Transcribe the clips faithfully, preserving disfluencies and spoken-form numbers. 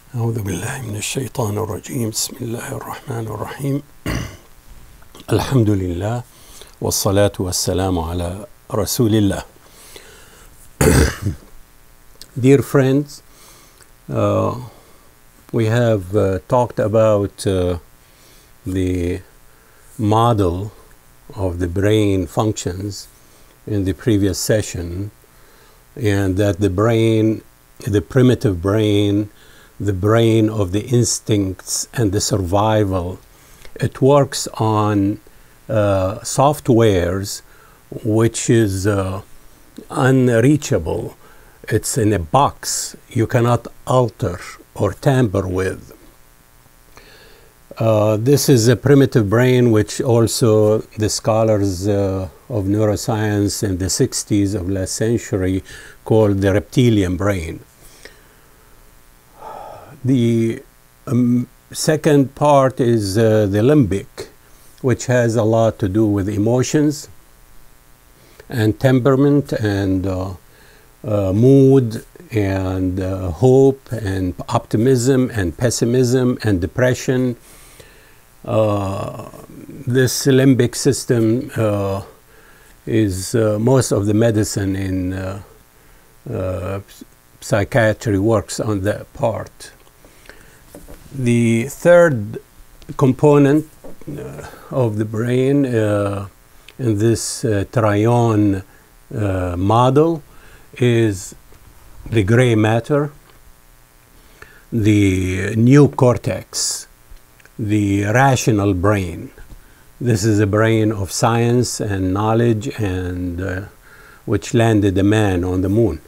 أعوذ بالله من الشيطان الرجيم. بسم الله الرحمن الرحيم. الحمد لله والصلاة والسلام على رسول الله. Dear friends, uh, we have uh, talked about uh, the model of the brain functions in the previous session, and that the brain, the primitive brain, the brain of the instincts and the survival, it works on uh, softwares which is uh, unreachable. It's in a box you cannot alter or tamper with. Uh, this is a primitive brain which also the scholars uh, of neuroscience in the sixties of last century called the reptilian brain. The um, second part is uh, the limbic, which has a lot to do with emotions and temperament and uh, uh, mood and uh, hope and optimism and pessimism and depression. Uh, this limbic system uh, is uh, most of the medicine in uh, uh, psychiatry works on that part. The third component uh, of the brain uh, in this uh, trion uh, model is the gray matter, the neocortex, the rational brain. This is a brain of science and knowledge, and uh, which landed a man on the moon.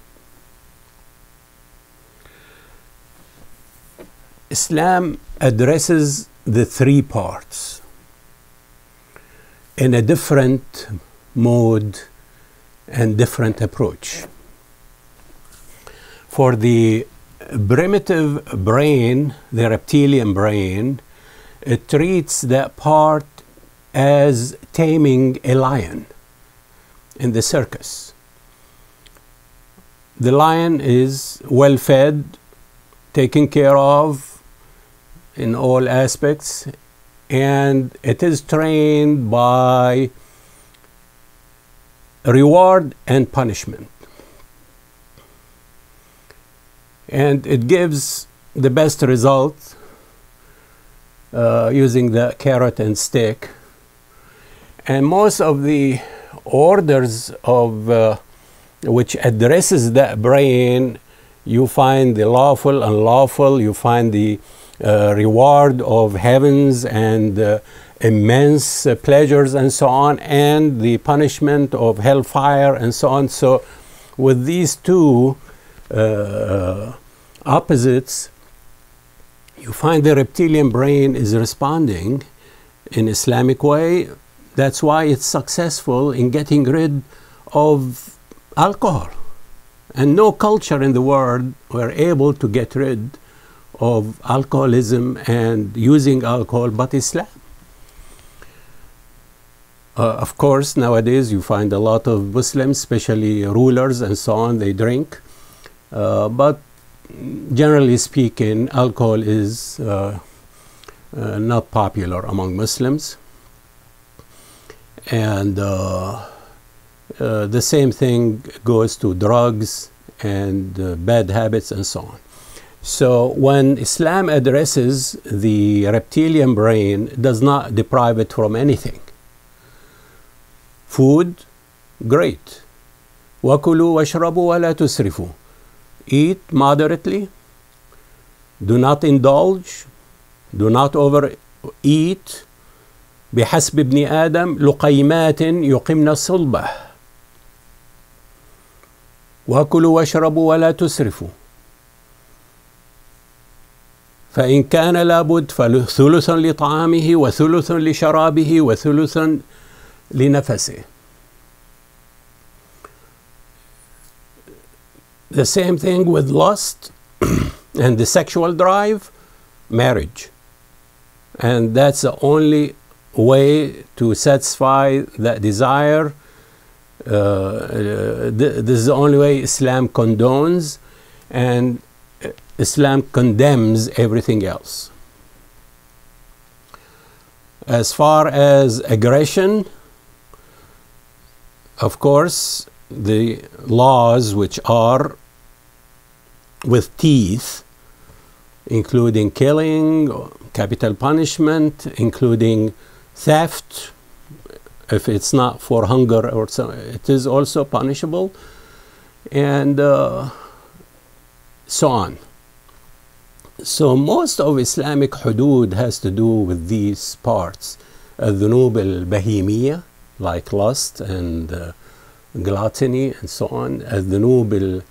Islam addresses the three parts in a different mode and different approach. For the primitive brain, the reptilian brain, it treats that part as taming a lion in the circus. The lion is well fed, taken care of in all aspects, and it is trained by reward and punishment. And it gives the best result uh, using the carrot and stick. And most of the orders of uh, which addresses that brain, you find the lawful, unlawful, you find the uh, reward of heavens and uh, immense uh, pleasures and so on, and the punishment of hellfire and so on. So with these two uh, opposites, you find the reptilian brain is responding in Islamic way. That's why it's successful in getting rid of alcohol. And no culture in the world were able to get rid of alcoholism and using alcohol but Islam. Uh, of course, nowadays you find a lot of Muslims, especially rulers and so on, they drink. Uh, but generally speaking, alcohol is uh, uh, not popular among Muslims. And uh, uh, the same thing goes to drugs and uh, bad habits and so on. So when Islam addresses the reptilian brain, it does not deprive it from anything. Food, great. وَكُلُوا وَاشْرَبُوا وَلَا تُسْرِفُوا. Eat moderately. Do not indulge. Do not overeat. بحسب ابن آدم لقيمات يقمن الصلبة. وَكُلُوا وَاشْرَبُوا وَلَا تُسْرِفُوا. فإن كان لابد فثلث لطعامه وثلث لشرابه وثلث لنفسه. The same thing with lust and the sexual drive, marriage. And that's the only way to satisfy that desire. Uh, uh, th this is the only way Islam condones, and Islam condemns everything else. As far as aggression, of course, the laws which are with teeth, including killing, capital punishment, including theft, if it's not for hunger or so, it is also punishable, and uh, so on. So most of Islamic hudud has to do with these parts. الذنوب البهيمية, like lust and uh, gluttony and so on. الذنوب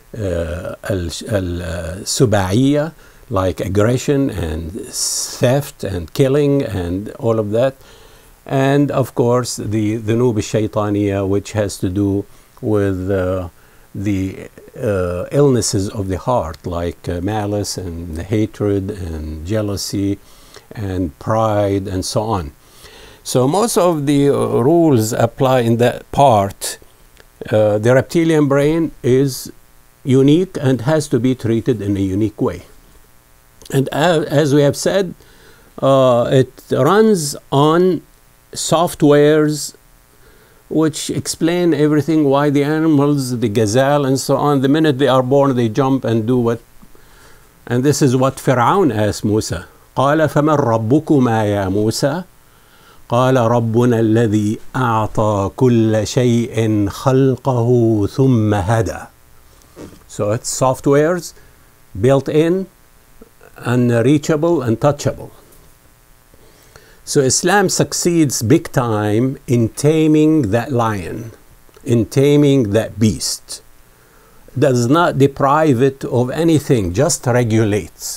السباعية, like aggression and theft and killing and all of that. And of course the ذنوب الشيطانية, which has to do with uh, the uh, illnesses of the heart, like uh, malice and hatred and jealousy and pride and so on. So most of the uh, rules apply in that part. Uh, the reptilian brain is unique and has to be treated in a unique way. And uh, as we have said, uh, it runs on softwares which explain everything, why the animals, the gazelle and so on, the minute they are born, they jump and do what. And this is what Fir'aun asked Musa. قال فمن ربكما يا موسى قال ربنا الذي أعطى كل شيء خلقه ثم هدى. So it's softwares built in, unreachable, untouchable. So Islam succeeds big time in taming that lion, in taming that beast. Does not deprive it of anything, just regulates.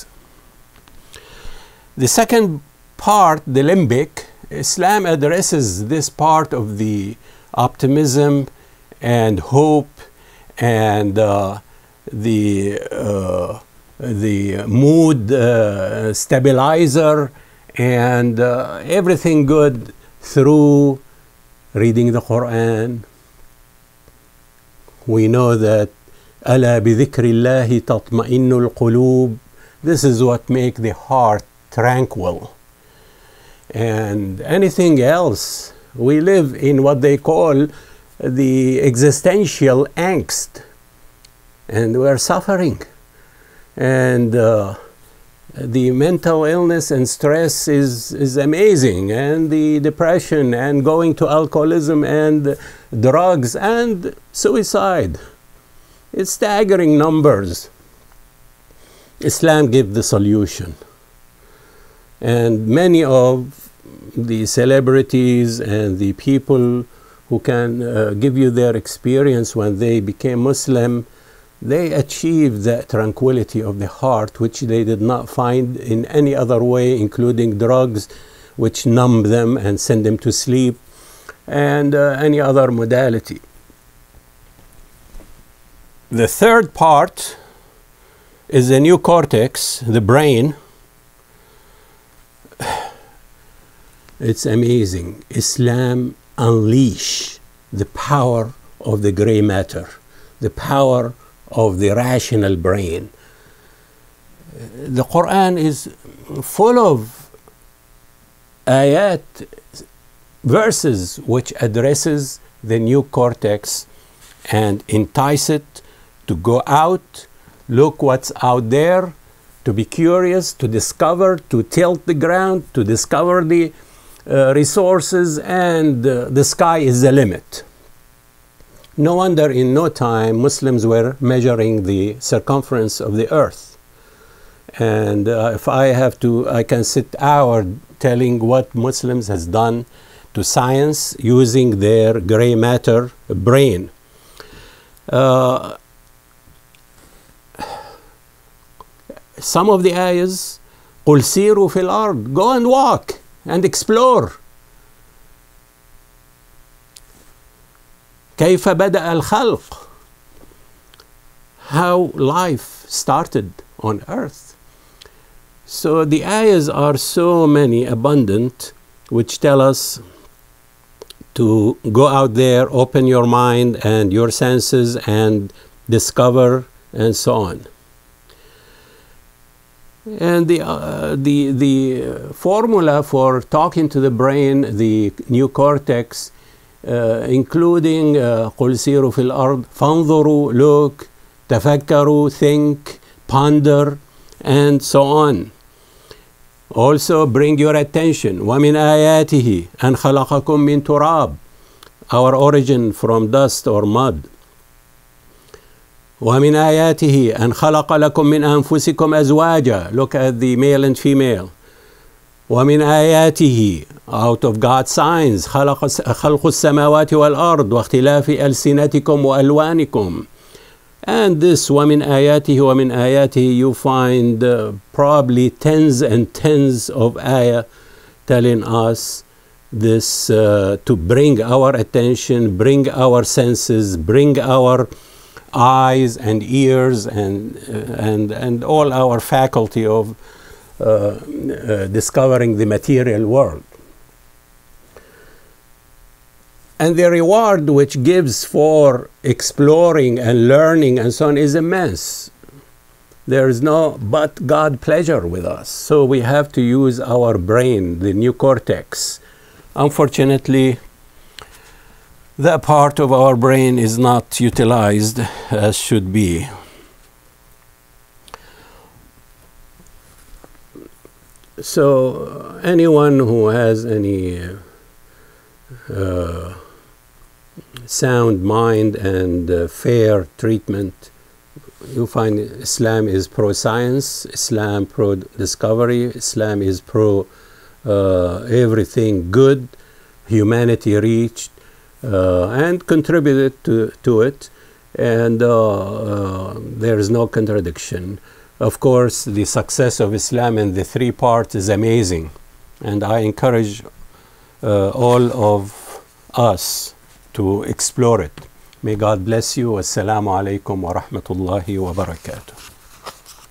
The second part, the limbic, Islam addresses this part of the optimism and hope and uh, the, uh, the mood uh, stabilizer and uh, everything good through reading the Quran. We know that ألا بذكر الله تطمئن القلوب. This is what makes the heart tranquil. And anything else, we live in what they call the existential angst, and we're suffering. And uh, the mental illness and stress is, is amazing, and the depression and going to alcoholism and drugs and suicide. It's staggering numbers. Islam gives the solution. And many of the celebrities and the people who can uh, give you their experience when they became Muslim, they achieved that tranquility of the heart, which they did not find in any other way, including drugs, which numb them and send them to sleep, and uh, any other modality. The third part is the new cortex, the brain. It's amazing. Islam unleash the power of the gray matter, the power of the rational brain. The Quran is full of ayat, verses which addresses the new cortex and entice it to go out, look what's out there, to be curious, to discover, to tilt the ground, to discover the uh, resources, and uh, the sky is the limit. No wonder in no time Muslims were measuring the circumference of the earth. And uh, if I have to, I can sit hours telling what Muslims has done to science using their gray matter brain. Uh, some of the ayahs, قُلْ سِيرُوا فِي الْأَرْضِ, go and walk and explore. كيف بدأ الخلق, how life started on earth. So the ayahs are so many, abundant, which tell us to go out there, open your mind and your senses and discover and so on. And the, uh, the, the formula for talking to the brain, the new cortex, uh, including uh, قُلْ سِيرُوا فِي الْأَرْضِ فَانظُرُوا, look, تَفَكَّرُوا, think, ponder, and so on. Also bring your attention. وَمِنْ آيَاتِهِ أَنْ خَلَقَكُم مِّن تُرَابٍ, our origin from dust or mud. وَمِنْ آيَاتِهِ أَنْ خَلَقَ لَكُم مِّنْ أَنفُسِكُمْ أَزْوَاجًا, look at the male and female. وَمِنْ آيَاتِهِ, out of God's signs, خَلَقَ خَلْقُ السَّمَاوَاتِ وَالْأَرْضِ وَاخْتِلَافِ أَلْسِنَتِكُمْ وَأَلْوَانِكُمْ. And this وَمِنْ آيَاتِهِ وَمِنْ آيَاتِهِ, you find uh, probably tens and tens of ayah telling us this, uh, to bring our attention, bring our senses, bring our eyes and ears and uh, and and all our faculty of uh, uh, discovering the material world. And the reward which gives for exploring and learning and so on is immense. There is no but God pleasure with us. So we have to use our brain, the new cortex. Unfortunately, that part of our brain is not utilized as should be. So anyone who has any uh, sound mind and uh, fair treatment, you find Islam is pro-science, Islam pro-discovery, Islam is pro uh, everything good, humanity reached, uh, and contributed to, to it, and uh, uh, there is no contradiction. Of course, the success of Islam in the three parts is amazing, and I encourage uh, all of us to explore it. May God bless you. Assalamu alaikum wa rahmatullahi wa barakatuh.